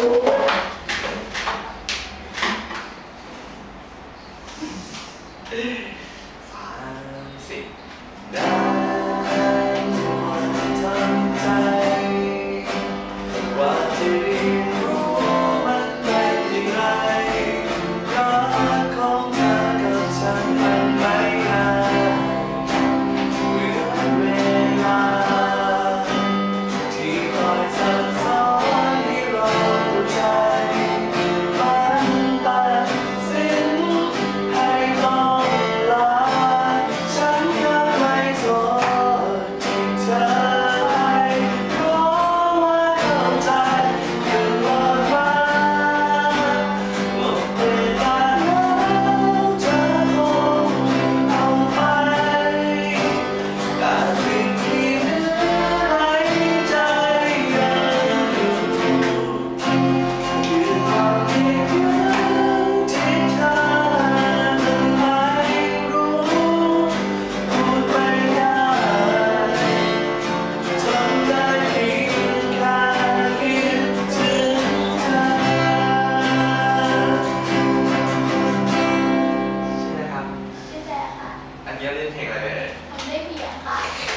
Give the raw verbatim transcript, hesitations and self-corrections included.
สามสิบได้คนทำใจว่าจะเรียนรู้มันเป็นอย่างไรรักของเธอกับฉันมันไม่นานเมื่อเวลาที่คอยสั่งสอนให้เราเข้าใจมันตัดสินให้ต้องลาฉันก็ไม่โทษที่เธอให้เพราะว่าเข้าใจตลอดมาหมดเวลาแล้วเธอคงเอาไปแต่สิ่งที่เหลือในใจยังอยู่คือความคิดถึงที่เธอนั้นไม่รู้พูดไม่ได้ทำได้เพียงแค่คิดถึงเธอใช่ไหมครับชื่อแจ๊ค่ะอันนี้เล่นเพลงอะไรเอ่ยทำได้เพียงค่ะ